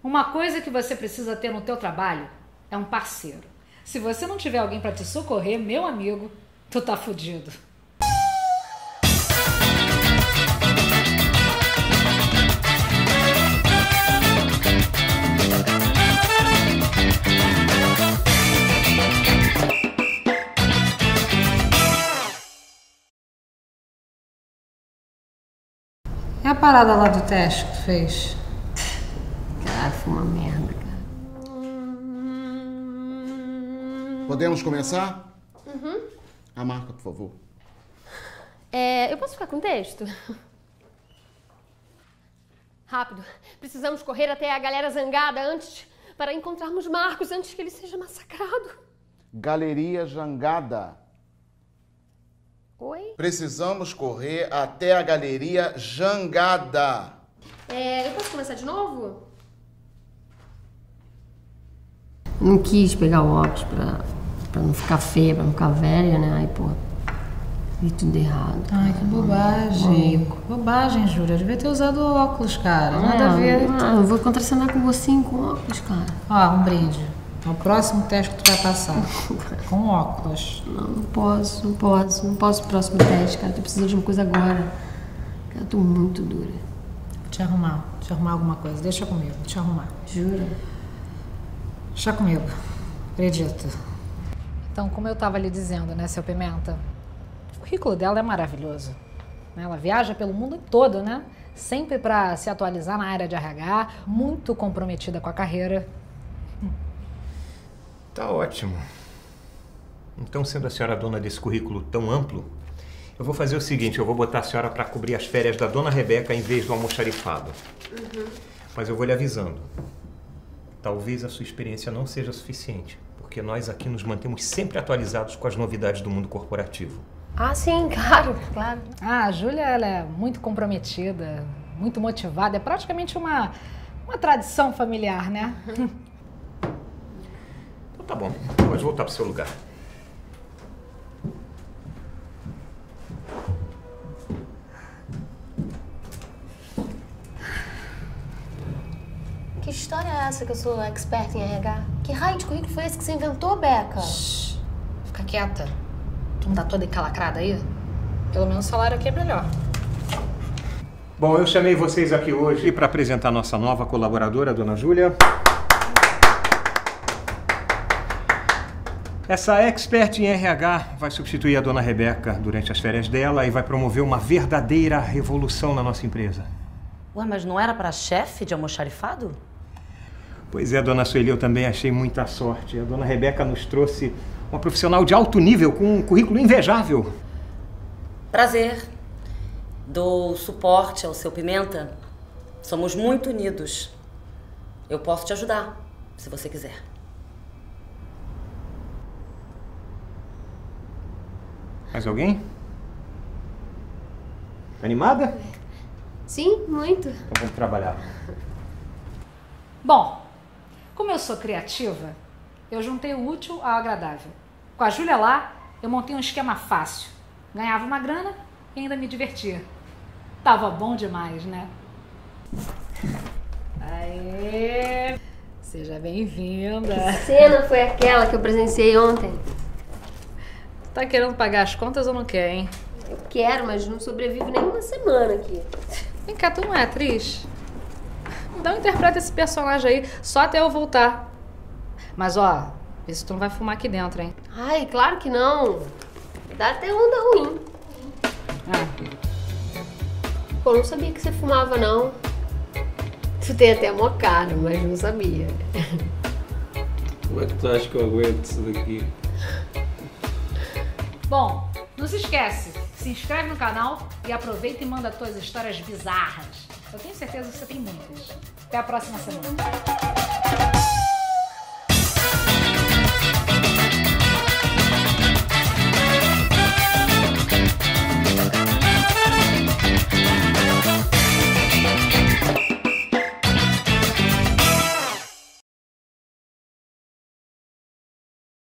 Uma coisa que você precisa ter no teu trabalho é um parceiro. Se você não tiver alguém para te socorrer, meu amigo, tu tá fudido. É a parada lá do teste que tu fez? Cara, foi uma merda, cara. Podemos começar? Uhum. A marca, por favor. Eu posso ficar com o texto? Rápido. Precisamos correr até a galera zangada para encontrarmos Marcos antes que ele seja massacrado. Galeria Jangada. Oi? Precisamos correr até a Galeria Jangada. Eu posso começar de novo? Não quis pegar o óculos pra não ficar feia, pra não ficar velha, né? Aí, pô, vi tudo errado. Ai, que bobagem. Bobagem, Júlia. Eu devia ter usado óculos, cara. Nada a ver. Eu vou contracenar com você com óculos, cara. Ó, um brinde. É o próximo teste que tu vai passar. Com óculos. Não posso pro próximo teste, cara. Tô precisando de uma coisa agora. Cara, eu tô muito dura. Vou te arrumar alguma coisa. Deixa comigo, vou te arrumar. Jura? Deixa comigo. Acredito. Então, como eu tava lhe dizendo, né, seu Pimenta? O currículo dela é maravilhoso. Ela viaja pelo mundo todo, né? Sempre pra se atualizar na área de RH. Muito comprometida com a carreira. Tá ótimo. Então, sendo a senhora dona desse currículo tão amplo, eu vou fazer o seguinte, eu vou botar a senhora para cobrir as férias da dona Rebeca em vez do almoxarifado. Uhum. Mas eu vou lhe avisando. Talvez a sua experiência não seja suficiente, porque nós aqui nos mantemos sempre atualizados com as novidades do mundo corporativo. Ah, sim, claro. A Júlia, ela é muito comprometida, muito motivada. É praticamente uma tradição familiar, né? Tá bom, pode voltar pro seu lugar. Que história é essa que eu sou expert em RH? Que raio de currículo foi esse que você inventou, Beca? Shhh, fica quieta. Tu não tá toda encalacrada aí? Pelo menos o salário aqui é melhor. Bom, eu chamei vocês aqui hoje para apresentar nossa nova colaboradora, a dona Júlia. Essa expert em RH vai substituir a dona Rebeca durante as férias dela e vai promover uma verdadeira revolução na nossa empresa. Ué, mas não era para chefe de almoxarifado? Pois é, dona Sueli, eu também achei muita sorte. A dona Rebeca nos trouxe uma profissional de alto nível com um currículo invejável. Prazer. Dou suporte ao seu Pimenta. Somos muito unidos. Eu posso te ajudar, se você quiser. Mais alguém? Tá animada? Sim, muito. Então vamos trabalhar. Bom, como eu sou criativa, eu juntei o útil ao agradável. Com a Júlia lá, eu montei um esquema fácil. Ganhava uma grana e ainda me divertia. Tava bom demais, né? Aê! Seja bem-vinda. Que cena foi aquela que eu presenciei ontem? Tá querendo pagar as contas ou não quer, hein? Eu quero, mas não sobrevivo nem uma semana aqui. Vem cá, tu não é atriz? Então interpreta esse personagem aí, só até eu voltar. Mas ó, vê se tu não vai fumar aqui dentro, hein? Ai, claro que não. Dá até onda ruim. Pô, não sabia que você fumava, não. Tu tem até uma cara, mas não sabia. Como é que tu acha que eu aguento isso daqui? Bom, não se esquece, se inscreve no canal e aproveita e manda tuas histórias bizarras. Eu tenho certeza que você tem muitas. Até a próxima semana.